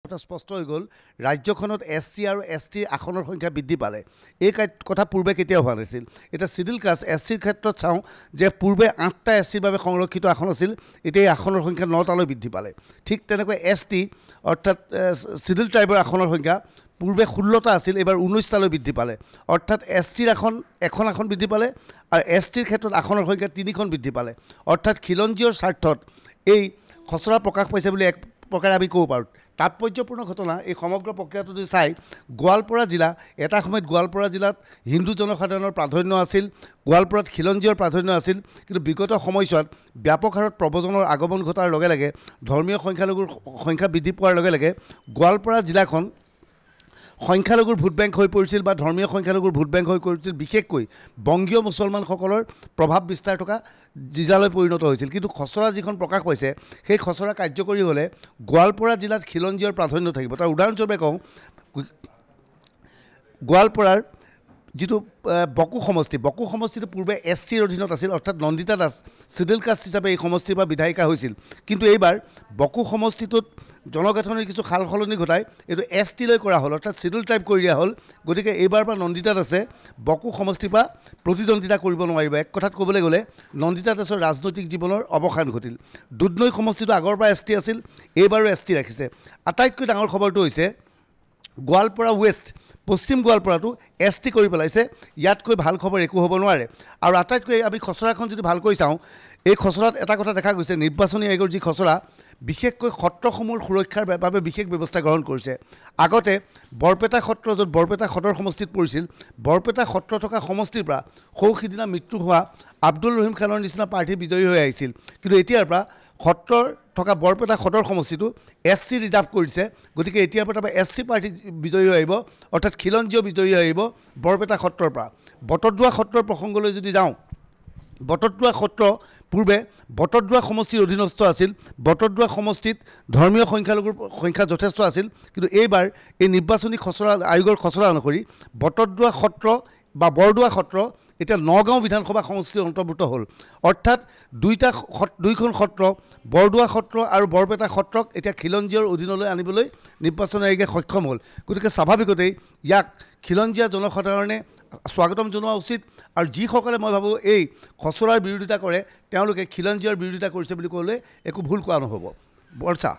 কথা স্পষ্ট হৈ গ'ল ৰাজ্যখনত SC আৰু ST আসনৰ সংখ্যা বৃদ্ধি পালে এই কথা পূৰ্বে কেতিয়াও হোৱা নাছিল এটা শিডিউল কাষ্ট SCৰ ক্ষেত্ৰত চাওঁ যে পূৰ্বে 8টা SCৰ বাবে সংৰক্ষিত আসন আছিল এতিয়া এই আসনৰ সংখ্যা 9টালৈ বৃদ্ধি পালে ঠিক তেনেকৈ ST অৰ্থাৎ শিডিউল ট্ৰাইবৰ আসনৰ সংখ্যা পূৰ্বে 16টা আছিল এবাৰ 19টালৈ বৃদ্ধি পালে অৰ্থাৎ SCৰ এখন আসন বৃদ্ধি পালে আৰু STৰ ক্ষেত্ৰত আসনৰ সংখ্যা 3খন বৃদ্ধি পালে অৰ্থাৎ খিলঞ্জীয়ৰ স্বাৰ্থত এই খচৰা প্ৰকাশ পাইছে বুলি এক প্ৰকাৰে আমি ক'ব পাৰোঁ তাৎপৰ্যপূৰ্ণ ঘটনা এই সমগ্ৰ প্ৰক্ৰিয়াটো যদি চাই গোৱালপাৰা জিলা এটা সময়ত গোৱালপাৰা জিলাত হিন্দু জনসাধাৰণৰ প্ৰাধান্য আছিল গোৱালপাৰাত খিলঞ্জীয়ৰ প্ৰাধান্য আছিল কিন্তু বিগত সময়ছোৱাত ব্যাপক হাৰত প্ৰব্ৰজনৰ আগমন ঘটাৰ লগে লগে ধৰ্মীয় সংখ্যালঘুৰ সংখ্যা বৃদ্ধি পোৱাৰ লগে লগে গোৱালপাৰা জিলাখন সংখ্যালঘুৰ ভোট বেংক হৈ পৰিছিল বা ধৰ্মীয় সংখ্যালঘুৰ ভোট বেংক হৈ পৰিছিল বিশেষকৈ বংগীয় মুছলমানসকলৰ প্ৰভাৱ বিস্তাৰ থকা জিলালৈ পৰিণত হৈছিল কিন্তু খচৰা যিখন প্ৰকাশ পাইছে সেই খচৰা কাৰ্যকৰী হ'লে গোৱালপাৰা জিলাত খিলঞ্জীয়ৰ প্ৰাধান্য থাকিব তাৰ উদাহৰণস্বৰূপে কওঁ গোৱালপাৰাৰ যিটো বকু সমষ্টিটো পূৰ্বে SCৰ অধীনত আছিল অৰ্থাৎ নন্দিতা দাস শিডিউল কাষ্ট হিচাপে এই সমষ্টিৰ পৰা বিধায়িকা হৈছিল কিন্তু এইবাৰ বকু সমষ্টিটোত জনগাঁথনিৰ কিছু সাল সলনি ঘটাই এইটো STলৈ কৰা হ'ল অৰ্থাৎ শিডিউল টাইপ কৰি দিয়া হ'ল গতিকে এইবাৰ পৰা নন্দিতা দাসে বকু সমষ্টিৰ পৰা প্ৰতিদ্বন্দ্বিতা কৰিব নোৱাৰিব এক কথাত ক'বলৈ গ'লে নন্দিতা দাসৰ ৰাজনৈতিক জীৱনৰ অৱসান ঘটিল দুধনৈ সমষ্টিটো আগৰ পৰা ST আছিল এইবাৰো ST ৰাখিছে আটাইতকৈ ডাঙৰ খবৰটো হৈছে গোৱালপাৰা ৱেষ্ট পশ্চিম গোৱালপাৰাটো ST কৰি পেলাইছে ইয়াতকৈ ভাল খবৰ একো হ'ব নোৱাৰে আৰু আটাইতকৈ আমি খচৰাখন যদি ভালকৈ চাওঁ এই খচৰাত এটা কথা দেখা গৈছে নিৰ্বাচনী আয়োগৰ যি খচৰা বিশেষকৈ সত্ৰসমূহৰ সুৰক্ষাৰ বাবে বিশেষ ব্যৱস্থা গ্ৰহণ কৰিছে আগতে বৰপেটা সত্ৰ য'ত বৰপেটা সদৰ সমষ্টিত পৰিছিল বৰপেটা সত্ৰ থকা সমষ্টিৰ পৰা সৌসিদিনা মৃত্যু হোৱা আব্দুল ৰহিম খানৰ নিচিনা প্ৰাৰ্থী বিজয়ী হৈ আহিছিল কিন্তু এতিয়াৰ পৰা সত্ৰৰ থকা বৰপেটা সদৰ সমষ্টিটো SC ৰিজাৰ্ভ কৰিছে গতিকে এতিয়াৰ পৰা SC প্ৰাৰ্থী বিজয়ী হৈ আহিব অৰ্থাৎ খিলঞ্জীয় বিজয়ী হৈ আহিব বৰপেটা সত্ৰৰ পৰা বটদ্ৰোৱা সত্ৰৰ প্ৰসংগলৈ যদি যাওঁ বটদ্ৰোৱা সত্ৰ পূৰ্বে বটদ্ৰোৱা সমষ্টিৰ অধীনস্থ আছিল বটদ্ৰোৱা সমষ্টিত ধৰ্মীয় সংখ্যালঘুৰ সংখ্যা যথেষ্ট আছিল কিন্তু এইবাৰ এই নিৰ্বাচনী খচৰা আয়োগৰ খচৰা অনুসৰি বটদ্ৰোৱা সত্ৰ বা বৰদোৱা সত্ৰ এতিয়া নগাঁও বিধানসভা সমষ্টিৰ অন্তৰ্ভুক্ত হ'ল অৰ্থাৎ দুইখন সত্ৰ বৰদোৱা সত্ৰ আৰু বৰপেটা সত্ৰক এতিয়া খিলঞ্জীয়ৰ অধীনলৈ আনিবলৈ নিৰ্বাচন আয়োগে সক্ষম হ'ল গতিকে স্বাভাৱিকতেই ইয়াক খিলঞ্জীয়া জনসাধাৰণে স্বাগতম জনোৱা উচিত আৰু যিসকলে মই ভাবোঁ এই খচৰাৰ বিৰোধিতা কৰে তেওঁলোকে খিলঞ্জীয়ৰ বিৰোধিতা কৰিছে বুলি ক'লে একো ভুল কোৱা নহ'ব বৰ্ষা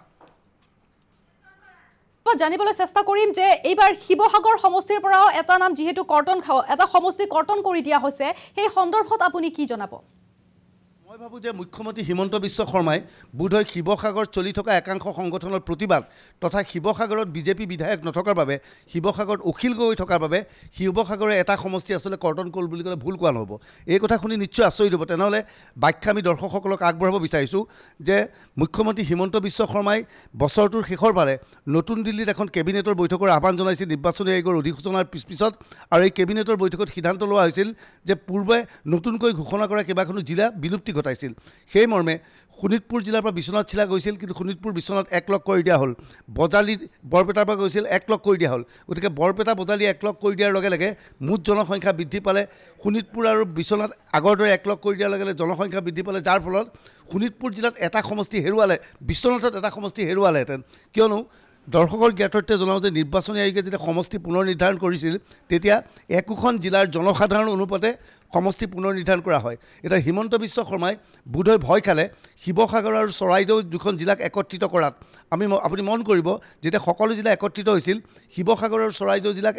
জানিবলৈ চেষ্টা কৰিম যে এইবাৰ শিৱসাগৰ সমষ্টিৰ পৰাও এটা নাম যিহেতু এটা সমষ্টি কৰ্তন কৰি দিয়া হৈছে সেই সন্দৰ্ভত আপুনি কি জনাব মই ভাবোঁ যে মুখ্যমন্ত্ৰী হিমন্ত বিশ্ব শৰ্মাই বোধহয় শিৱসাগৰত চলি থকা একাংশ সংগঠনৰ প্ৰতিবাদ তথা শিৱসাগৰত বিজেপি বিধায়ক নথকাৰ বাবে শিৱসাগৰত অখিল গগৈ থকাৰ বাবে শিৱসাগৰে এটা সমষ্টি আচলতে কৰ্তন কৰিল বুলি ক'লে ভুল কোৱা নহ'ব এই কথা শুনি নিশ্চয় আচৰিত হ'ব তেনেহ'লে ব্যাখ্যা আমি দৰ্শকসকলক আগবঢ়াব বিচাৰিছোঁ যে মুখ্যমন্ত্ৰী হিমন্ত বিশ্ব শৰ্মাই বছৰটোৰ শেষৰ ফালে নতুন দিল্লীত এখন কেবিনেটৰ বৈঠকৰ আহ্বান জনাইছিল নিৰ্বাচনী আয়োগৰ অধিসূচনাৰ পিছত আৰু এই কেবিনেটৰ বৈঠকত সিদ্ধান্ত লোৱা হৈছিল যে পূৰ্বে নতুনকৈ ঘোষণা কৰা কেইবাখনো জিলা বিলুপ্তি ঘটাইছিল সেই মৰ্মে শোণিতপুৰ জিলাৰ পৰা বিশ্বনাথ জিলা গৈছিল কিন্তু শোণিতপুৰ বিশ্বনাথ একলগ কৰি দিয়া হ'ল বজালি বৰপেটাৰ পৰা গৈছিল একলগ কৰি দিয়া হ'ল গতিকে বৰপেটা বজালি একলগ কৰি দিয়াৰ লগে লগে মুঠ জনসংখ্যা বৃদ্ধি পালে শোণিতপুৰ আৰু বিশ্বনাথ আগৰ দৰে একলগ কৰি দিয়াৰ লগে লগে জনসংখ্যা বৃদ্ধি পালে যাৰ ফলত শোণিতপুৰ জিলাত এটা সমষ্টি হেৰুৱালে বিশ্বনাথত এটা সমষ্টি হেৰুৱালেহেঁতেন কিয়নো দৰ্শকৰ জ্ঞাতৰ্থে জনাওঁ যে নিৰ্বাচনী আয়োগে যেতিয়া সমষ্টি পুনৰ নিৰ্ধাৰণ কৰিছিল তেতিয়া একোখন জিলাৰ জনসাধাৰণ অনুপাতে সমষ্টি পুনৰ নিৰ্ধাৰণ কৰা হয় এতিয়া হিমন্ত বিশ্ব শৰ্মাই বোধহয় ভয় খালে শিৱসাগৰ আৰু চৰাইদেউ দুখন জিলাক একত্ৰিত কৰাত আপুনি মন কৰিব যেতিয়া সকলো জিলা একত্ৰিত হৈছিল শিৱসাগৰ আৰু চৰাইদেউ জিলাক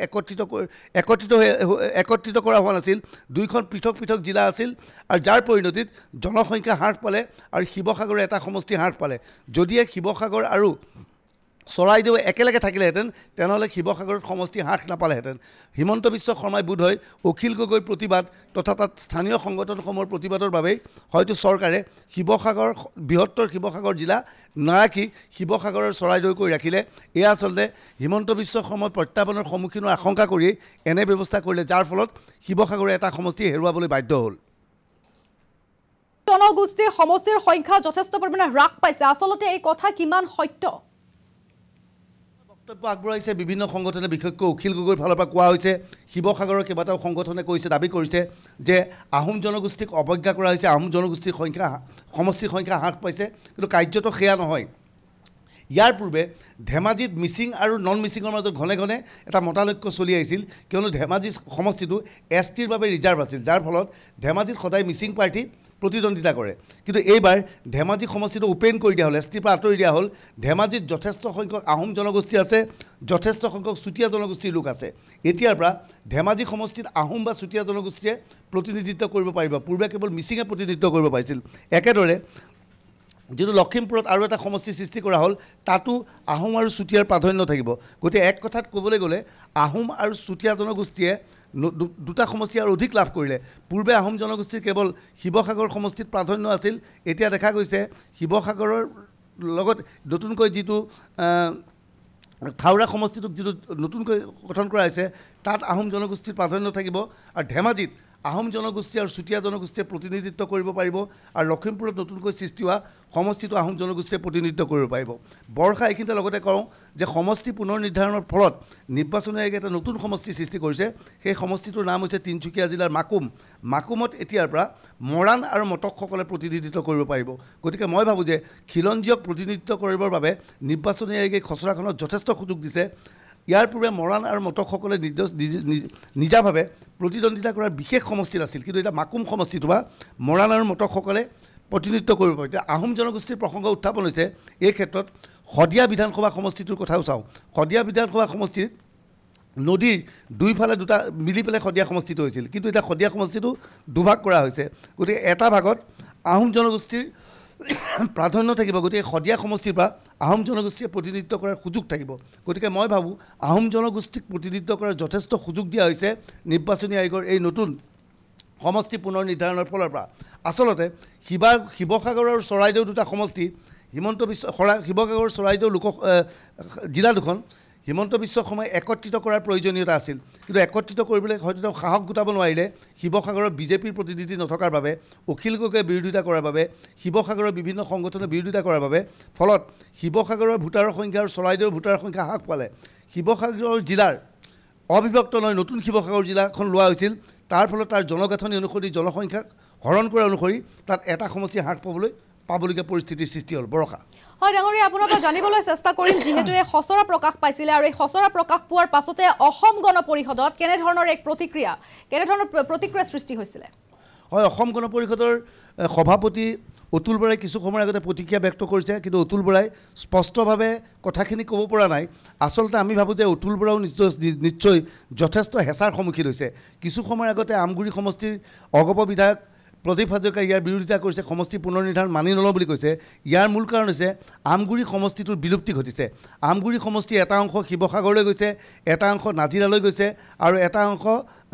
একত্ৰিত কৰা হোৱা নাছিল দুইখন পৃথক পৃথক জিলা আছিল আৰু যাৰ পৰিণতিত জনসংখ্যা হ্ৰাস পালে আৰু শিৱসাগৰৰ এটা সমষ্টি হ্ৰাস পালে যদিহে শিৱসাগৰ আৰু চৰাইদেউ একেলগে থাকিলেহেঁতেন তেনেহ'লে শিৱসাগৰত সমষ্টি হ্ৰাস নাপালেহেঁতেন হিমন্ত বিশ্ব শৰ্মাই বোধহয় অখিল গগৈ প্ৰতিবাদ তথা তাত স্থানীয় সংগঠনসমূহৰ প্ৰতিবাদৰ বাবেই হয়তো চৰকাৰে বৃহত্তৰ শিৱসাগৰ জিলা নাৰাখি শিৱসাগৰৰ চৰাইদেউ কৰি ৰাখিলে এয়া আচলতে হিমন্ত বিশ্ব শৰ্মাই প্ৰত্যাহ্বানৰ সন্মুখীন হোৱাৰ আশংকা কৰিয়েই এনে ব্যৱস্থা কৰিলে যাৰ ফলত শিৱসাগৰে এটা সমষ্টি হেৰুৱাবলৈ বাধ্য হ'ল জনগোষ্ঠীৰ সমষ্টিৰ সংখ্যা যথেষ্ট পৰিমাণে হ্ৰাস পাইছে আচলতে এই কথা কিমান সত্য বক্তব্য আগবঢ়াইছে বিভিন্ন সংগঠনে বিশেষকৈ অখিল গগৈৰ ফালৰ পৰা কোৱা হৈছে শিৱসাগৰৰ কেইবাটাও সংগঠনে কৈছে দাবী কৰিছে যে আহোম জনগোষ্ঠীক অৱজ্ঞা কৰা হৈছে আহোম জনগোষ্ঠীৰ সমষ্টিৰ সংখ্যা হ্ৰাস পাইছে কিন্তু কাৰ্যত সেয়া নহয় ইয়াৰ পূৰ্বে ধেমাজিত মিচিং আৰু নন মিচিঙৰ মাজত ঘনে ঘনে এটা মতানৈক্য চলি আহিছিল কিয়নো ধেমাজি সমষ্টিটো STৰ বাবে ৰিজাৰ্ভ আছিল যাৰ ফলত ধেমাজিত সদায় মিচিং পাৰ্টি প্ৰতিদ্বন্দ্বিতা কৰে কিন্তু এইবাৰ ধেমাজি সমষ্টিটো ওপেন কৰি দিয়া হ'ল STৰ পৰা আঁতৰি দিয়া হ'ল ধেমাজিত যথেষ্ট সংখ্যক আহোম জনগোষ্ঠী আছে যথেষ্ট সংখ্যক চুতীয়া জনগোষ্ঠীৰ লোক আছে এতিয়াৰ পৰা ধেমাজি সমষ্টিত আহোম বা চুতীয়া জনগোষ্ঠীয়ে প্ৰতিনিধিত্ব কৰিব পাৰিব পূৰ্বে কেৱল মিচিঙে প্ৰতিনিধিত্ব কৰিব পাৰিছিল একেদৰে যেটো লখিমপুৰত আৰু এটা সমষ্টি সৃষ্টি কৰা হ'ল তাতো আহোম আৰু চুতীয়াৰ প্ৰাধান্য থাকিব গতি এক কথাত ক'বলৈ গ'লে আহোম আৰু চুতীয়া জনগোষ্ঠীয়ে দুটা সমষ্টি আৰু অধিক লাভ কৰিলে পূৰ্বে আহোম জনগোষ্ঠীৰ কেৱল শিৱসাগৰ সমষ্টিত প্ৰাধান্য আছিল এতিয়া দেখা গৈছে শিৱসাগৰৰ লগত নতুনকৈ যিটো থাউৰা সমষ্টিটোক যিটো নতুনকৈ গঠন কৰা হৈছে তাত আহোম জনগোষ্ঠীৰ প্ৰাধান্য থাকিব আৰু ধেমাজিত আহোম জনগোষ্ঠী আৰু চুতীয়া জনগোষ্ঠীয়ে প্ৰতিনিধিত্ব কৰিব পাৰিব আৰু লখিমপুৰত নতুনকৈ সৃষ্টি হোৱা সমষ্টিটো আহোম জনগোষ্ঠীয়ে প্ৰতিনিধিত্ব কৰিব পাৰিব বৰ্ষা এইখিনিতে লগতে কওঁ যে সমষ্টি পুনৰ নিৰ্ধাৰণৰ ফলত নিৰ্বাচনী আয়োগে এটা নতুন সমষ্টি সৃষ্টি কৰিছে সেই সমষ্টিটোৰ নাম হৈছে তিনিচুকীয়া জিলাৰ মাকুমত এতিয়াৰ পৰা মৰাণ আৰু মটকসকলে প্ৰতিনিধিত্ব কৰিব পাৰিব গতিকে মই ভাবোঁ যে খিলঞ্জীয়ক প্ৰতিনিধিত্ব কৰিবৰ বাবে নিৰ্বাচনী আয়োগে খচৰাখনত যথেষ্ট সুযোগ দিছে ইয়াৰ পূৰ্বে মৰাণ আৰু মটকসকলে নিজাভাৱে প্ৰতিদ্বন্দ্বিতা কৰাৰ বিশেষ সমষ্টি আছিল কিন্তু এটা মাকুম সমষ্টিটো বা মৰাণ আৰু মটকসকলে প্ৰতিনিধিত্ব কৰিব পাৰে এতিয়া আহোম জনগোষ্ঠীৰ প্ৰসংগ উত্থাপন হৈছে এই ক্ষেত্ৰত শদিয়া বিধানসভা সমষ্টিটোৰ কথাও চাওঁ শদিয়া বিধানসভা সমষ্টিত নদীৰ দুইফালে দুটা মিলি পেলাই শদিয়া সমষ্টিটো হৈছিল কিন্তু এতিয়া শদিয়া সমষ্টিটো দুভাগ কৰা হৈছে গতিকে এটা ভাগত আহোম জনগোষ্ঠীৰ প্ৰাধান্য থাকিব গতিকে শদিয়া সমষ্টিৰ পৰা আহোম জনগোষ্ঠীয়ে প্ৰতিনিধিত্ব কৰাৰ সুযোগ থাকিব গতিকে মই ভাবোঁ আহোম জনগোষ্ঠীক প্ৰতিনিধিত্ব কৰাৰ যথেষ্ট সুযোগ দিয়া হৈছে নিৰ্বাচনী আয়োগৰ এই নতুন সমষ্টি পুনৰ নিৰ্ধাৰণৰ ফলৰ পৰা আচলতে শিৱসাগৰ আৰু চৰাইদেউ দুটা সমষ্টি শিৱসাগৰ চৰাইদেউ জিলা দুখন হিমন্ত বিশ্ব শৰ্মাই একত্ৰিত কৰাৰ প্ৰয়োজনীয়তা আছিল কিন্তু একত্ৰিত কৰিবলৈ হয়তো তেওঁ সাহস গোটাব নোৱাৰিলে শিৱসাগৰৰ বিজেপিৰ প্ৰতিনিধি নথকাৰ বাবে অখিল গগৈয়ে বিৰোধিতা কৰাৰ বাবে শিৱসাগৰৰ বিভিন্ন সংগঠনে বিৰোধিতা কৰাৰ বাবে ফলত শিৱসাগৰৰ ভোটাৰৰ সংখ্যা আৰু চৰাইদেউৰ ভোটাৰৰ সংখ্যা হ্ৰাস পালে শিৱসাগৰ জিলাৰ অবিভক্ত নহয় নতুন শিৱসাগৰ জিলাখন লোৱা হৈছিল তাৰ ফলত তাৰ জনগাঁথনি অনুসৰি জনসংখ্যাক হৰণ কৰা অনুসৰি তাত এটা সমষ্টি হ্ৰাস পাবলগীয়া পৰিস্থিতিৰ সৃষ্টি হ'ল বৰষা হয় ডাঙৰীয়া আপোনাৰ পৰা জানিবলৈ চেষ্টা কৰিম যিহেতু এই খচৰা প্ৰকাশ পাইছিলে আৰু এই খচৰা প্ৰকাশ পোৱাৰ পাছতে অসম গণ পৰিষদত কেনেধৰণৰ এক প্ৰতিক্ৰিয়া সৃষ্টি হৈছিলে হয় অসম গণ পৰিষদৰ সভাপতি অতুল বৰাই কিছু সময়ৰ আগতে প্ৰতিক্ৰিয়া ব্যক্ত কৰিছে কিন্তু অতুল বৰাই স্পষ্টভাৱে কথাখিনি ক'ব পৰা নাই আচলতে আমি ভাবোঁ যে অতুল বৰাও নিশ্চয় যথেষ্ট হেঁচাৰ সন্মুখীন হৈছে কিছু সময়ৰ আগতে আমগুৰি সমষ্টিৰ অগপ বিধায়ক প্ৰদীপ হাজৰিকাই ইয়াৰ বিৰোধিতা কৰিছে সমষ্টি পুনৰ নিৰ্ধাৰণ মানি নলওঁ বুলি কৈছে ইয়াৰ মূল কাৰণ হৈছে আমগুৰি সমষ্টিটোৰ বিলুপ্তি ঘটিছে আমগুৰি সমষ্টি এটা অংশ শিৱসাগৰলৈ গৈছে এটা অংশ নাজিৰালৈ গৈছে আৰু এটা অংশ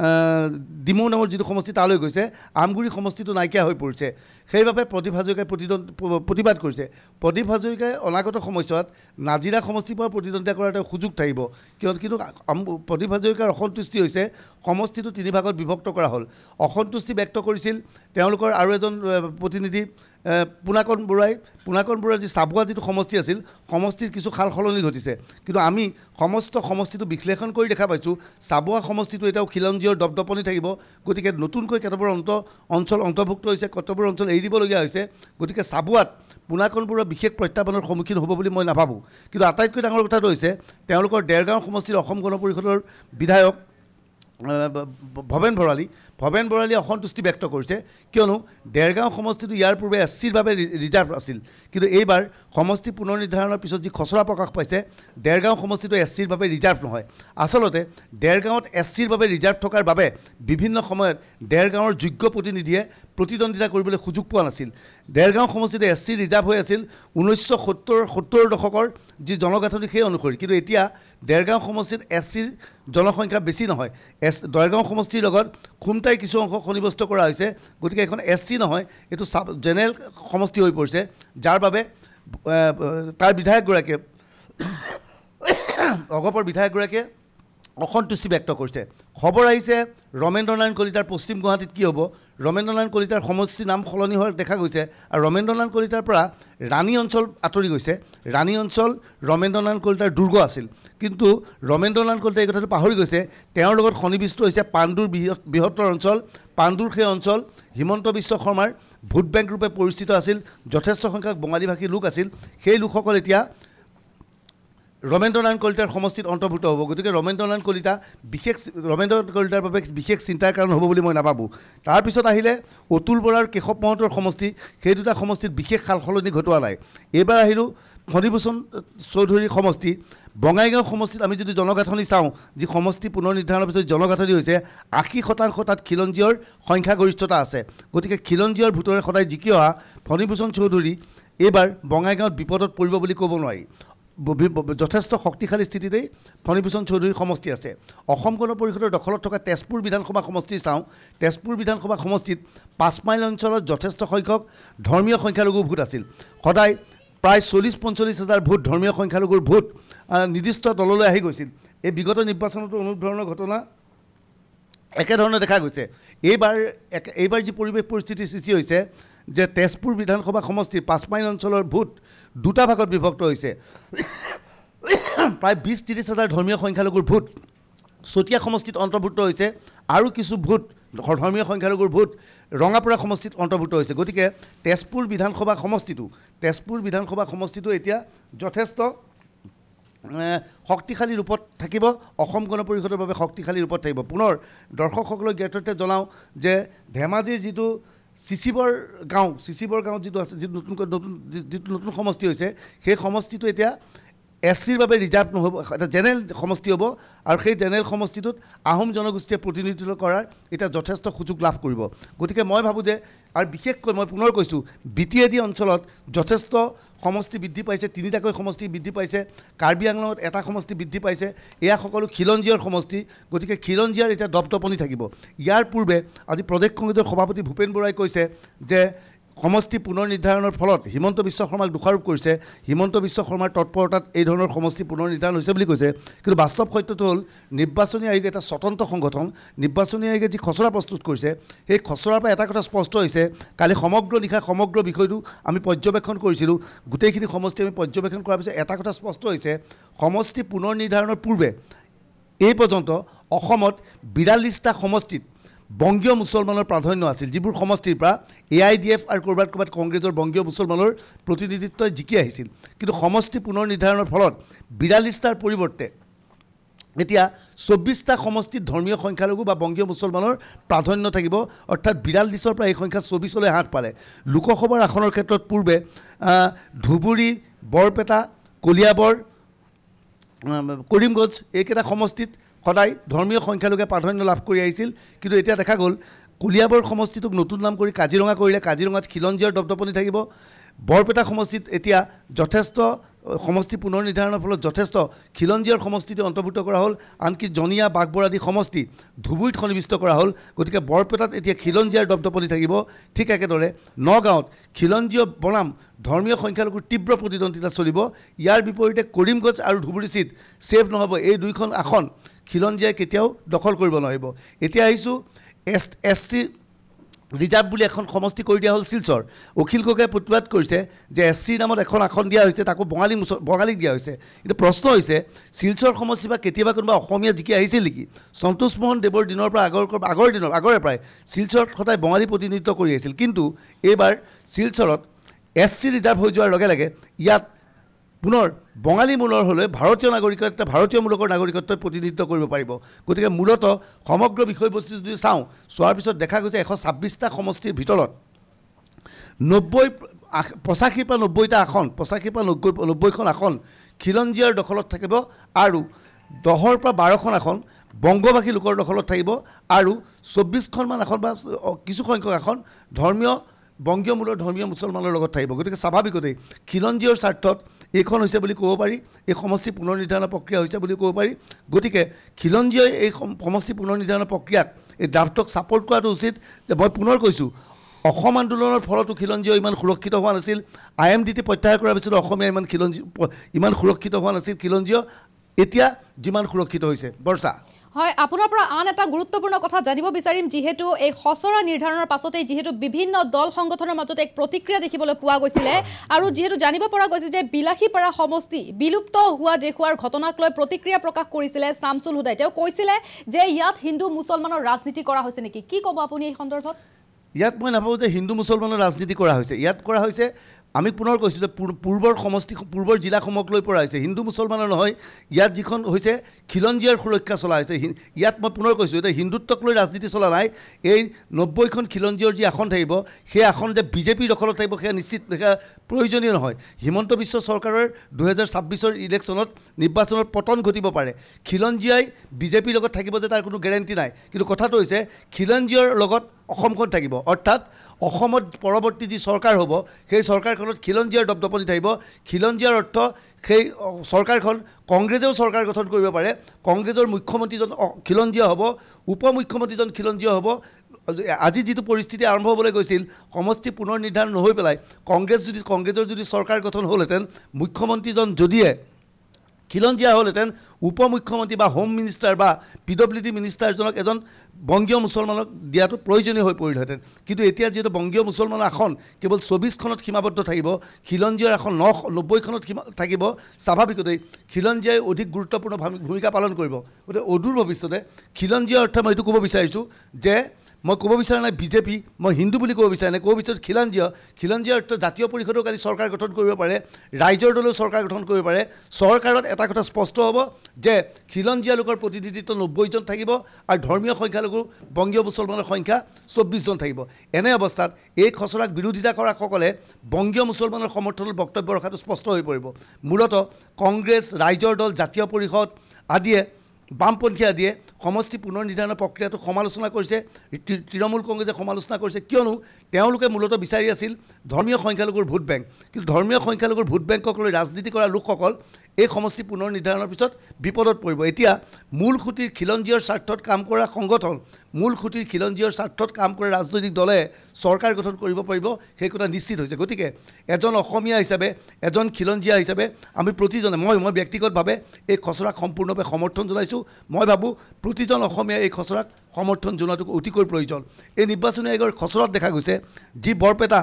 ডিমৌ নামৰ যিটো সমষ্টি তালৈ গৈছে আমগুৰি সমষ্টিটো নাইকিয়া হৈ পৰিছে সেইবাবে প্ৰদীপ হাজৰিকাই প্ৰতিবাদ কৰিছে প্ৰদীপ হাজৰিকাই অনাগত সময়ছোৱাত নাজিৰা সমষ্টিৰ পৰা প্ৰতিদ্বন্দ্বিতা কৰাৰ এটা সুযোগ থাকিব কিন্তু প্ৰদীপ হাজৰিকাৰ অসন্তুষ্টি হৈছে সমষ্টিটো তিনি ভাগত বিভক্ত কৰা হ'ল অসন্তুষ্টি ব্যক্ত কৰিছিল তেওঁলোকৰ আৰু এজন প্ৰতিনিধি পুনাকন বৰুৱাৰ যি চাবুৱা যিটো সমষ্টি আছিল সমষ্টিৰ কিছু সাল সলনি ঘটিছে কিন্তু আমি সমস্ত সমষ্টিটো বিশ্লেষণ কৰি দেখা পাইছোঁ চাবুৱা সমষ্টিটো এতিয়াও খিলঞ্জীয়ৰ দপদপনি থাকিব গতিকে নতুনকৈ কেতবোৰ অঞ্চল অন্তৰ্ভুক্ত হৈছে কতবোৰ অঞ্চল এৰি দিবলগীয়া হৈছে গতিকে চাবুৱাত পুনাকন বৰুৱা বিশেষ প্ৰত্যাহ্বানৰ সন্মুখীন হ'ব বুলি মই নাভাবোঁ কিন্তু আটাইতকৈ ডাঙৰ কথাটো হৈছে তেওঁলোকৰ দেৰগাঁও সমষ্টিৰ অসম গণ পৰিষদৰ বিধায়ক ভৱেন বৰালী অসন্তুষ্টি ব্যক্ত কৰিছে কিয়নো দেৰগাঁও সমষ্টিটো ইয়াৰ পূৰ্বে SCৰ বাবে ৰিজাৰ্ভ আছিল কিন্তু এইবাৰ সমষ্টি পুনৰ নিৰ্ধাৰণৰ পিছত যি খচৰা প্ৰকাশ পাইছে দেৰগাঁও সমষ্টিটো SCৰ বাবে ৰিজাৰ্ভ নহয় আচলতে দেৰগাঁৱত SCৰ বাবে ৰিজাৰ্ভ থকাৰ বাবে বিভিন্ন সময়ত দেৰগাঁৱৰ যোগ্য প্ৰতিনিধিয়ে প্ৰতিদ্বন্দ্বিতা কৰিবলৈ সুযোগ পোৱা নাছিল দেৰগাঁও সমষ্টিটো SC ৰিজাৰ্ভ হৈ আছিল 1970 দশকৰ যি জনগাঁথনি সেই অনুসৰি কিন্তু এতিয়া দেৰগাঁও সমষ্টিত SCৰ জনসংখ্যা বেছি নহয় দেৰগাঁও সমষ্টিৰ লগত খুমটাই কিছু অংশ সন্নিৱিষ্ট কৰা হৈছে গতিকে এখন SC নহয় এইটো জেনেৰেল সমষ্টি হৈ পৰিছে যাৰ বাবে তাৰ বিধায়কগৰাকীয়ে অগপৰ বিধায়কগৰাকীয়ে অসন্তুষ্টি ব্যক্ত কৰিছে খবৰ আহিছে ৰমেন্দ্ৰ নাৰায়ণ কলিতাৰ পশ্চিম গুৱাহাটীত কি হ'ব ৰমেন্দ্ৰ নাৰায়ণ কলিতাৰ সমষ্টিৰ নাম সলনি হোৱাৰ দেখা গৈছে আৰু ৰমেন্দ্ৰ নাৰায়ণ কলিতাৰ পৰা ৰাণী অঞ্চল আঁতৰি গৈছে ৰাণী অঞ্চল ৰমেন্দ্ৰ নাৰায়ণ কলিতাৰ দুৰ্গ আছিল কিন্তু ৰমেন্দ্ৰ নাৰায়ণ কলিতাই এই কথাটো পাহৰি গৈছে তেওঁৰ লগত সন্নিৱিষ্ট হৈছে পাণ্ডুৰ বৃহত্তৰ অঞ্চল পাণ্ডুৰ সেই অঞ্চল হিমন্ত বিশ্ব শৰ্মাৰ ভোট বেংক ৰূপে পৰিচিত আছিল যথেষ্ট সংখ্যক বঙালী ভাষী লোক আছিল সেই লোকসকল এতিয়া ৰমেন্দ্ৰনাথ কলিতাৰ সমষ্টিত অন্তৰ্ভুক্ত হ'ব গতিকে ৰমেন্দ্ৰনাথ কলিতা ৰমেন্দ্ৰনাথ কলিতাৰ বাবে বিশেষ চিন্তাৰ কাৰণ হ'ব বুলি মই নাভাবোঁ তাৰপিছত আহিলে অতুল বৰাৰ কেশৱ মহন্তৰ সমষ্টি সেই দুটা সমষ্টিত বিশেষ সালসলনি ঘটোৱা নাই এইবাৰ আহিলোঁ ফণীভূষণ চৌধুৰীৰ সমষ্টি বঙাইগাঁও সমষ্টিত আমি যদি জনগাঁথনি চাওঁ যি সমষ্টি পুনৰ নিৰ্ধাৰণৰ পিছত জনগাঁথনি হৈছে ৮০% তাত খিলঞ্জীয়ৰ সংখ্যাগৰিষ্ঠতা আছে গতিকে খিলঞ্জীয়ৰ ভোটৰে সদায় জিকি অহা ফণীভূষণ চৌধুৰী এইবাৰ বঙাইগাঁৱত বিপদত পৰিব বুলি ক'ব নোৱাৰি যথেষ্ট শক্তিশালী স্থিতিতেই ফণীভূষণ চৌধুৰীৰ সমষ্টি আছে অসম গণ পৰিষদৰ দখলত থকা তেজপুৰ বিধানসভা সমষ্টি চাওঁ তেজপুৰ বিধানসভা সমষ্টিত ৫ মাইল অঞ্চলত যথেষ্ট সংখ্যক ধৰ্মীয় সংখ্যালঘু ভোট আছিল সদায় প্ৰায় ৪০-৪৫ হাজাৰ ভোট ধৰ্মীয় সংখ্যালঘুৰ ভোট নিৰ্দিষ্ট দললৈ আহি গৈছিল এই বিগত নিৰ্বাচনতো অনুৰূপ ধৰণৰ ঘটনা একেধৰণে দেখা গৈছে এইবাৰ যি পৰিৱেশ পৰিস্থিতিৰ সৃষ্টি হৈছে যে তেজপুৰ বিধানসভা সমষ্টিৰ ৫ মাইল অঞ্চলৰ ভোট দুটা ভাগত বিভক্ত হৈছে প্ৰায় ২০-৩০ হাজাৰ ধৰ্মীয় সংখ্যালঘুৰ ভোট চতিয়া সমষ্টিত অন্তৰ্ভুক্ত হৈছে আৰু কিছু ভোট ধৰ্মীয় সংখ্যালঘুৰ ভোট ৰঙাপৰা সমষ্টিত অন্তৰ্ভুক্ত হৈছে গতিকে তেজপুৰ বিধানসভা সমষ্টিটো এতিয়া যথেষ্ট শক্তিশালী ৰূপত থাকিব অসম গণ পৰিষদৰ বাবে শক্তিশালী ৰূপত থাকিব পুনৰ দৰ্শকসকলক জ্ঞাততে জনাওঁ যে ধেমাজিৰ যিটো চিচিবৰ গাঁও যিটো আছে যিটো নতুন সমষ্টি হৈছে সেই সমষ্টিটো এতিয়া এছচিৰ বাবে ৰিজাৰ্ভ নহ'ব এটা জেনেৰেল সমষ্টি হ'ব আৰু সেই জেনেৰেল সমষ্টিটোত আহোম জনগোষ্ঠীয়ে প্ৰতিনিধিত্ব কৰাৰ এতিয়া যথেষ্ট সুযোগ লাভ কৰিব গতিকে মই ভাবোঁ যে আৰু বিশেষকৈ মই পুনৰ কৈছোঁ BTAD অঞ্চলত যথেষ্ট সমষ্টি বৃদ্ধি পাইছে 3টাকৈ সমষ্টি বৃদ্ধি পাইছে কাৰ্বি আংলঙত এটা সমষ্টি বৃদ্ধি পাইছে এয়া সকলো খিলঞ্জীয়ৰ সমষ্টি গতিকে খিলঞ্জীয়াৰ এতিয়া দপদপনি থাকিব ইয়াৰ পূৰ্বে আজি প্ৰদেশ কংগ্ৰেছৰ সভাপতি ভূপেন বৰাই কৈছে যে সমষ্টি পুনৰ নিৰ্ধাৰণৰ ফলত হিমন্ত বিশ্ব শৰ্মাক দোষাৰোপ কৰিছে হিমন্ত বিশ্ব শৰ্মাৰ তৎপৰতাত এই ধৰণৰ সমষ্টি পুনৰ নিৰ্ধাৰণ হৈছে বুলি কৈছে কিন্তু বাস্তৱ সত্যটো হ'ল নিৰ্বাচনী আয়োগ এটা স্বতন্ত্ৰ সংগঠন নিৰ্বাচনী আয়োগে যি খচৰা প্ৰস্তুত কৰিছে সেই খচৰাৰ পৰা এটা কথা স্পষ্ট হৈছে কালি সমগ্ৰ নিশা সমগ্ৰ বিষয়টো আমি পৰ্যবেক্ষণ কৰিছিলোঁ গোটেইখিনি সমষ্টি আমি পৰ্যবেক্ষণ কৰাৰ পিছত এটা কথা স্পষ্ট হৈছে সমষ্টি পুনৰ নিৰ্ধাৰণৰ পূৰ্বে এই পৰ্যন্ত অসমত ৪২টা সমষ্টিত বংগীয় মুছলমানৰ প্ৰাধান্য আছিল যিবোৰ সমষ্টিৰ পৰা AIDF আৰু ক'ৰবাত কংগ্ৰেছৰ বংগীয় মুছলমানৰ প্ৰতিনিধিত্বই জিকি আহিছিল কিন্তু সমষ্টি পুনৰ নিৰ্ধাৰণৰ ফলত ৪২টাৰ পৰিৱৰ্তে এতিয়া ২৪টা সমষ্টিত ধৰ্মীয় সংখ্যালঘু বা বংগীয় মুছলমানৰ প্ৰাধান্য থাকিব অৰ্থাৎ ৪২ৰ পৰা এই সংখ্যা ২৪লৈ হ্ৰাস পালে লোকসভাৰ আসনৰ ক্ষেত্ৰত পূৰ্বে ধুবুৰী বৰপেটা কলিয়াবৰ কৰিমগঞ্জ এইকেইটা সমষ্টিত সদায় ধৰ্মীয় সংখ্যালঘুৱে প্ৰাধান্য লাভ কৰি আহিছিল কিন্তু এতিয়া দেখা গ'ল কলিয়াবৰ সমষ্টিটোক নতুন নাম কৰি কাজিৰঙা কৰিলে কাজিৰঙাত খিলঞ্জীয়াৰ দপদপনি থাকিব বৰপেটা সমষ্টিত এতিয়া যথেষ্ট সমষ্টি পুনৰ নিৰ্ধাৰণৰ ফলত যথেষ্ট খিলঞ্জীয়াৰ সমষ্টিতে অন্তৰ্ভুক্ত কৰা হ'ল আনকি জনীয়া বাঘবৰ আদি সমষ্টি ধুবুৰীত সন্নিৱিষ্ট কৰা হ'ল গতিকে বৰপেটাত এতিয়া খিলঞ্জীয়াৰ দপদপনি থাকিব ঠিক একেদৰে নগাঁৱত খিলঞ্জীয় বনাম ধৰ্মীয় সংখ্যালঘুৰ তীব্ৰ প্ৰতিদ্বন্দ্বিতা চলিব ইয়াৰ বিপৰীতে কৰিমগঞ্জ আৰু ধুবুৰী চিট ছেভ নহ'ব এই দুইখন আসন খিলঞ্জীয়াই কেতিয়াও দখল কৰিব নোৱাৰিব এতিয়া আহিছোঁ ST ৰিজাৰ্ভ বুলি এখন সমষ্টি কৰি দিয়া হ'ল শিলচৰ অখিল গগৈয়ে প্ৰতিবাদ কৰিছে যে SC নামত এখন আসন দিয়া হৈছে তাকো বঙালীক দিয়া হৈছে এতিয়া প্ৰশ্ন হৈছে শিলচৰ সমষ্টি বা কেতিয়াবা কোনোবা অসমীয়া জিকি আহিছিল নেকি সন্তোষ মোহন দেৱৰ দিনৰ পৰা আগৰে প্ৰায় শিলচৰত সদায় বঙালী প্ৰতিনিধিত্ব কৰি আহিছিল কিন্তু এইবাৰ শিলচৰত SC ৰিজাৰ্ভ হৈ যোৱাৰ লগে লগে ইয়াত পুনৰ বঙালী মূলৰ হ'লে ভাৰতীয় নাগৰিকত্ব ভাৰতীয় মূলকৰ নাগৰিকত্বই প্ৰতিনিধিত্ব কৰিব পাৰিব গতিকে মূলতঃ সমগ্ৰ বিষয়বস্তু যদি চোৱাৰ পিছত দেখা গৈছে ১২৬টা সমষ্টিৰ ভিতৰত ৮৫ পৰা ৯০টা আসন ৮৫ পৰা ৯০খন আসন খিলঞ্জীয়াৰ দখলত থাকিব আৰু ১০ৰ পৰা ১২খন আসন বংগবাসী লোকৰ দখলত থাকিব আৰু ২৪খনমান আসন বা কিছু সংখ্যক আসন বংগীয় মূলৰ ধৰ্মীয় মুছলমানৰ লগত থাকিব গতিকে স্বাভাৱিকতেই খিলঞ্জীয়ৰ স্বাৰ্থত এইখন হৈছে বুলি ক'ব পাৰি এই সমষ্টি পুনৰ নিৰ্ধাৰণৰ প্ৰক্ৰিয়া হৈছে বুলি ক'ব পাৰি গতিকে খিলঞ্জীয়ই এই সমষ্টি পুনৰ নিৰ্ধাৰণৰ প্ৰক্ৰিয়াক এই ড্ৰাফ্টক ছাপোৰ্ট কৰাটো উচিত যে মই পুনৰ কৈছোঁ অসম আন্দোলনৰ ফলতো খিলঞ্জীয় ইমান সুৰক্ষিত হোৱা নাছিল IMDT প্ৰত্যাহাৰ কৰাৰ পিছত অসমীয়া ইমান সুৰক্ষিত হোৱা নাছিল খিলঞ্জীয় এতিয়া যিমান সুৰক্ষিত হৈছে বৰ্ষা হয় আপোনাৰ পৰা আন এটা গুৰুত্বপূৰ্ণ কথা জানিব বিচাৰিম যেহেতু এই খচৰা নিৰ্ধাৰণৰ পাছতে যেহেতু বিভিন্ন দল সংগঠনৰ মাজত এক প্ৰতিক্ৰিয়া দেখিবলৈ পোৱা গৈছিল আৰু যেহেতু জানিব পৰা গৈছে যে বিলাসীপাৰা সমষ্টি বিলুপ্ত হোৱা দেখুৱাৰ ঘটনাক লৈ প্ৰতিক্ৰিয়া প্ৰকাশ কৰিছিল শামছুল হুদাই তেওঁ কৈছিল যে ইয়াত হিন্দু মুছলমানৰ ৰাজনীতি কৰা হৈছে নেকি কি ক'ব আপুনি এই সন্দৰ্ভত ইয়াত মই নাভাবোঁ যে হিন্দু মুছলমানৰ ৰাজনীতি কৰা হৈছে ইয়াত কৰা হৈছে আমি পুনৰ কৈছোঁ যে পূৰ্বৰ সমষ্টি পূৰ্বৰ জিলাসমূহক লৈ পৰা হৈছে হিন্দু মুছলমানৰ নহয় ইয়াত যিখন হৈছে খিলঞ্জীয়াৰ সুৰক্ষা চলা হৈছে ইয়াত মই পুনৰ কৈছোঁ এতিয়া হিন্দুত্বক লৈ ৰাজনীতি চলা নাই এই 90খন খিলঞ্জীয়ৰ যি আসন থাকিব সেই আসন যে বিজেপিৰ দখলত থাকিব সেয়া নিশ্চিত সেয়া প্ৰয়োজনীয় নহয় হিমন্ত বিশ্ব চৰকাৰৰ 2026ৰ ইলেকশ্যনত নিৰ্বাচনত পতন ঘটিব পাৰে খিলঞ্জীয়াই বিজেপিৰ লগত থাকিব যে তাৰ কোনো গেৰেণ্টি নাই কিন্তু কথাটো হৈছে খিলঞ্জীয়ৰ লগত অসমখন থাকিব অৰ্থাৎ অসমত পৰৱৰ্তী যি চৰকাৰ হ'ব সেই চৰকাৰখনত খিলঞ্জীয়াৰ দপদপনি থাকিব খিলঞ্জীয়াৰ অৰ্থ সেই চৰকাৰখন কংগ্ৰেছেও চৰকাৰ গঠন কৰিব পাৰে কংগ্ৰেছৰ মুখ্যমন্ত্ৰীজন খিলঞ্জীয়া হ'ব উপ মুখ্যমন্ত্ৰীজন খিলঞ্জীয়া হ'ব আজি যিটো পৰিস্থিতি আৰম্ভ হ'বলৈ গৈছিল সমষ্টি পুনৰ নিৰ্ধাৰণ নহৈ পেলাই কংগ্ৰেছৰ যদি চৰকাৰ গঠন হ'লহেঁতেন মুখ্যমন্ত্ৰীজন যদিয়ে খিলঞ্জীয়া হ'লহেঁতেন উপ মুখ্যমন্ত্ৰী বা হোম মিনিষ্টাৰ বা PWD মিনিষ্টাৰজনক এজন বংগীয় মুছলমানক দিয়াটো প্ৰয়োজনীয় হৈ পৰিলহেঁতেন কিন্তু এতিয়া যিহেতু বংগীয় মুছলমানৰ আসন কেৱল 24খনত সীমাবদ্ধ থাকিব খিলঞ্জীয়াৰ আসন 90খনত থাকিব স্বাভাৱিকতেই খিলঞ্জীয়াই অধিক গুৰুত্বপূৰ্ণ ভূমিকা পালন কৰিব গতিকে অদূৰ ভৱিষ্যতে খিলঞ্জীয়াৰ অৰ্থে মই এইটো ক'ব বিচাৰিছোঁ যে মই ক'ব বিচৰা নাই বিজেপি মই হিন্দু বুলি ক'ব বিচাৰা নাই ক'ব বিচাৰোঁ খিলঞ্জীয়াৰ অৰ্থ জাতীয় পৰিষদেও কালি চৰকাৰ গঠন কৰিব পাৰে ৰাইজৰ দলেও চৰকাৰ গঠন কৰিব পাৰে চৰকাৰত এটা কথা স্পষ্ট হ'ব যে খিলঞ্জীয়া লোকৰ প্ৰতিনিধিত্ব 90জন থাকিব আৰু ধৰ্মীয় সংখ্যালঘু বংগীয় মুছলমানৰ সংখ্যা 24জন থাকিব এনে অৱস্থাত এই খচৰাক বিৰোধিতা কৰাসকলে বংগীয় মুছলমানৰ সমৰ্থনত বক্তব্য ৰখাটো স্পষ্ট হৈ পৰিব মূলতঃ কংগ্ৰেছ ৰাইজৰ দল জাতীয় পৰিষদ আদিয়ে বামপন্থী আদিয়ে সমষ্টি পুনৰ নিৰ্ধাৰণৰ প্ৰক্ৰিয়াটো সমালোচনা কৰিছে তৃণমূল কংগ্ৰেছে সমালোচনা কৰিছে কিয়নো তেওঁলোকে মূলতঃ বিচাৰি আছিল ধৰ্মীয় সংখ্যালঘুৰ ভোট বেংক কিন্তু ধৰ্মীয় সংখ্যালঘুৰ ভোট বেংকক লৈ ৰাজনীতি কৰা লোকসকল এই সমষ্টি পুনৰ নিৰ্ধাৰণৰ পিছত বিপদত পৰিব এতিয়া মূল খুঁটিৰ খিলঞ্জীয়াৰ স্বাৰ্থত কাম কৰা সংগঠন মূল খুঁটিৰ খিলঞ্জীয়াৰ স্বাৰ্থত কাম কৰা ৰাজনৈতিক দলে চৰকাৰ গঠন কৰিব পাৰিব সেই কথা নিশ্চিত হৈছে গতিকে এজন অসমীয়া হিচাপে এজন খিলঞ্জীয়া হিচাপে আমি প্ৰতিজনে মই ব্যক্তিগতভাৱে এই খচৰাক সম্পূৰ্ণভাৱে সমৰ্থন জনাইছোঁ মই ভাবোঁ প্ৰতিজন অসমীয়াই এই খচৰাক সমৰ্থন জনোৱাটো অতিকৈ প্ৰয়োজন এই নিৰ্বাচনী আয়োগৰ খচৰাত দেখা গৈছে যি বৰপেটা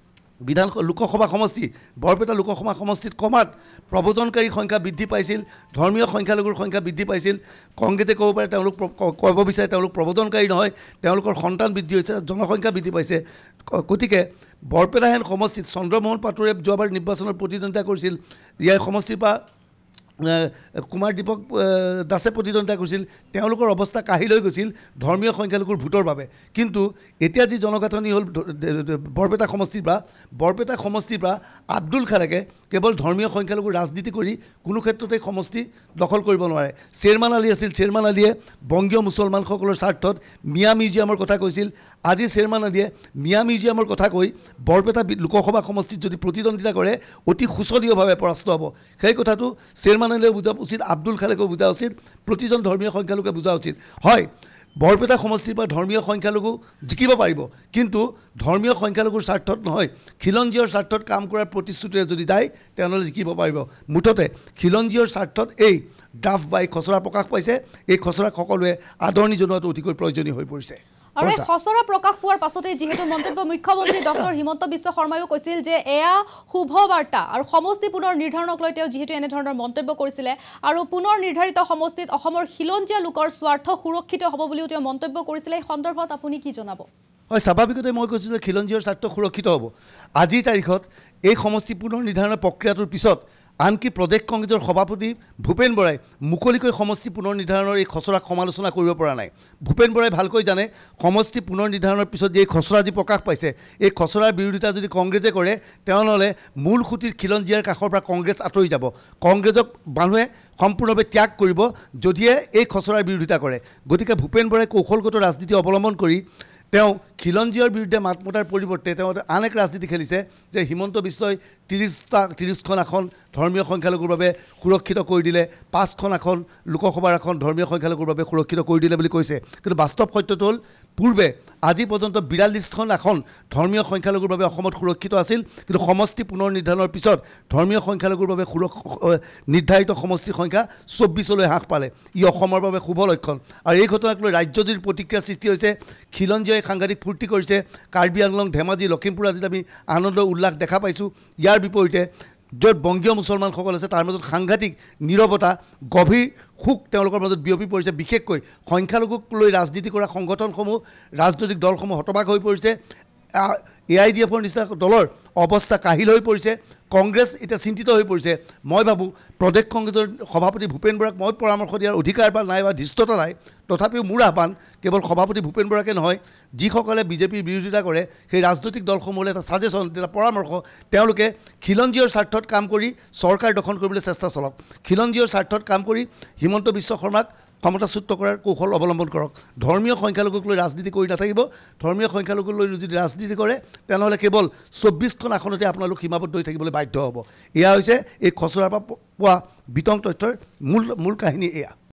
লোকসভা সমষ্টি বৰপেটা লোকসভা সমষ্টিত কমাত প্ৰব্ৰজনকাৰীৰ সংখ্যা বৃদ্ধি পাইছিল ধৰ্মীয় সংখ্যালঘুৰ সংখ্যা বৃদ্ধি পাইছিল কংগ্ৰেছে ক'ব পাৰে তেওঁলোক ক'ব বিচাৰে তেওঁলোক প্ৰব্ৰজনকাৰী নহয় তেওঁলোকৰ সন্তান বৃদ্ধি হৈছে জনসংখ্যা বৃদ্ধি পাইছে গতিকে বৰপেটাহেন সমষ্টিত চন্দ্ৰমোহন পাটোৱাৰীয়ে যোৱাবাৰ নিৰ্বাচনত প্ৰতিদ্বন্দ্বিতা কৰিছিল ইয়াৰ সমষ্টিৰ পৰা কুমাৰ দীপক দাসে প্ৰতিদ্বন্দ্বিতা কৰিছিল তেওঁলোকৰ অৱস্থা কাঢ়ি লৈ গৈছিল ধৰ্মীয় সংখ্যালঘুৰ ভোটৰ বাবে কিন্তু এতিয়া যি জনগাঁথনি হ'ল বৰপেটা সমষ্টিৰ পৰা আব্দুল খালেকে কেৱল ধৰ্মীয় সংখ্যালঘুৰ ৰাজনীতি কৰি কোনো ক্ষেত্ৰতে সমষ্টি দখল কৰিব নোৱাৰে শ্বেৰমান আলী আছিল শ্বেৰমান আলীয়ে বংগীয় মুছলমানসকলৰ স্বাৰ্থত মিয়া মিউজিয়ামৰ কথা কৈছিল আজি শ্বেৰমান আলীয়ে মিয়া মিউজিয়ামৰ কথা কৈ বৰপেটা লোকসভা সমষ্টিত যদি প্ৰতিদ্বন্দ্বিতা কৰে অতি শোচনীয়ভাৱে পৰাস্ত হ'ব সেই কথাটো শ্বেৰমান আলীয়েও বুজা উচিত আব্দুল খালেকেও বুজা উচিত প্ৰতিজন ধৰ্মীয় সংখ্যালঘুৱে বুজা উচিত হয় বৰপেটা সমষ্টিৰ পৰা ধৰ্মীয় সংখ্যালঘু জিকিব পাৰিব কিন্তু ধৰ্মীয় সংখ্যালঘুৰ স্বাৰ্থত নহয় খিলঞ্জীয়ৰ স্বাৰ্থত কাম কৰাৰ প্ৰতিশ্ৰুতিৰে যদি যায় তেওঁলোকে জিকিব পাৰিব মুঠতে খিলঞ্জীয়ৰ স্বাৰ্থত এই ড্ৰাফ্ট বা এই খচৰা প্ৰকাশ পাইছে এই খচৰাক সকলোৱে আদৰণি জনোৱাটো অতিকৈ প্ৰয়োজনীয় হৈ পৰিছে আৰু এই খচৰা প্ৰকাশ পোৱাৰ পাছতে যিহেতু মন্তব্য মুখ্যমন্ত্ৰী ডক্টৰ হিমন্ত বিশ্ব শৰ্মায়ো কৈছিল যে এয়া শুভ বাৰ্তা আৰু সমষ্টি পুনৰ নিৰ্ধাৰণক লৈ তেওঁ যিহেতু এনেধৰণৰ মন্তব্য কৰিছিলে আৰু পুনৰ নিৰ্ধাৰিত সমষ্টিত অসমৰ খিলঞ্জীয়া লোকৰ স্বাৰ্থ সুৰক্ষিত হ'ব বুলিও তেওঁ মন্তব্য কৰিছিলে এই সন্দৰ্ভত আপুনি কি জনাব হয় স্বাভাৱিকতে মই কৈছোঁ যে খিলঞ্জীয়াৰ স্বাৰ্থ সুৰক্ষিত হ'ব আজিৰ তাৰিখত এই সমষ্টি পুনৰ নিৰ্ধাৰণৰ প্ৰক্ৰিয়াটোৰ পিছত আনকি প্ৰদেশ কংগ্ৰেছৰ সভাপতি ভূপেন বৰাই মুকলিকৈ সমষ্টি পুনৰ নিৰ্ধাৰণৰ এই খচৰাক সমালোচনা কৰিব পৰা নাই ভূপেন বৰাই ভালকৈ জানে সমষ্টি পুনৰ নিৰ্ধাৰণৰ পিছত যে এই খচৰা যি প্ৰকাশ পাইছে এই খচৰাৰ বিৰোধিতা যদি কংগ্ৰেছে কৰে তেনেহ'লে মূল খুঁটিৰ খিলঞ্জীয়াৰ কাষৰ পৰা কংগ্ৰেছ আঁতৰি যাব কংগ্ৰেছক মানুহে সম্পূৰ্ণভাৱে ত্যাগ কৰিব যদিহে এই খচৰাৰ বিৰোধিতা কৰে গতিকে ভূপেন বৰাই কৌশলগত ৰাজনীতি অৱলম্বন কৰি তেওঁ খিলঞ্জীয়াৰ বিৰুদ্ধে মাত মতাৰ পৰিৱৰ্তে তেওঁ আন এক ৰাজনীতি খেলিছে যে হিমন্ত বিশ্বই 30খন আসন ধৰ্মীয় সংখ্যালঘুৰ বাবে সুৰক্ষিত কৰি দিলে 5খন আসন লোকসভাৰ আসন ধৰ্মীয় সংখ্যালঘুৰ বাবে সুৰক্ষিত কৰি দিলে বুলি কৈছে কিন্তু বাস্তৱ সত্যটো হ'ল পূৰ্বে আজি পৰ্যন্ত 42খন আসন ধৰ্মীয় সংখ্যালঘুৰ বাবে অসমত সুৰক্ষিত আছিল কিন্তু সমষ্টি পুনৰ নিৰ্ধাৰণৰ পিছত ধৰ্মীয় সংখ্যালঘুৰ বাবে নিৰ্ধাৰিত সমষ্টিৰ সংখ্যা 24লৈ হ্ৰাস পালে ই অসমৰ বাবে শুভ লক্ষণ আৰু এই ঘটনাক লৈ ৰাজ্যজুৰি প্ৰতিক্ৰিয়া সৃষ্টি হৈছে খিলঞ্জীয়াই সাংঘাতিক ফূৰ্তি কৰিছে কাৰ্বি আংলং ধেমাজি লখিমপুৰ আদিত আমি আনন্দ উল্লাস দেখা পাইছোঁ ইয়াৰ বিপৰীতে য'ত বংগীয় মুছলমানসকল আছে তাৰ মাজত সাংঘাতিক নীৰৱতা গভীৰ শোক তেওঁলোকৰ মাজত বিয়পি পৰিছে বিশেষকৈ সংখ্যালঘুক লৈ ৰাজনীতি কৰা সংগঠনসমূহ ৰাজনৈতিক দলসমূহ হতবাক হৈ পৰিছে AIDFৰ নিচিনা দলৰ অৱস্থা কাহিল হৈ পৰিছে কংগ্ৰেছ এতিয়া চিন্তিত হৈ পৰিছে মই ভাবোঁ প্ৰদেশ কংগ্ৰেছৰ সভাপতি ভূপেন বৰাক মই পৰামৰ্শ দিয়াৰ অধিকাৰ বা নাই বা ধৃষ্টতা নাই তথাপিও মোৰ আহ্বান কেৱল সভাপতি ভূপেন বৰাকে নহয় যিসকলে বিজেপিৰ বিৰোধিতা কৰে সেই ৰাজনৈতিক দলসমূহলৈ এটা ছাজেশ্যন এটা পৰামৰ্শ তেওঁলোকে খিলঞ্জীয়ৰ স্বাৰ্থত কাম কৰি চৰকাৰ দখল কৰিবলৈ চেষ্টা চলাওক খিলঞ্জীয়ৰ স্বাৰ্থত কাম কৰি হিমন্ত বিশ্ব শৰ্মাক ক্ষমতাচ্যুত কৰাৰ কৌশল অৱলম্বন কৰক ধৰ্মীয় সংখ্যালঘুক লৈ ৰাজনীতি কৰি নাথাকিব ধৰ্মীয় সংখ্যালঘুক লৈ যদি ৰাজনীতি কৰে তেনেহ'লে কেৱল 24খন আসনতে আপোনালোক সীমাবদ্ধ হৈ থাকিবলৈ বাধ্য হ'ব এয়া হৈছে এই খচৰাৰ পৰা পোৱা বিতং তথ্যৰ মূল কাহিনী এয়া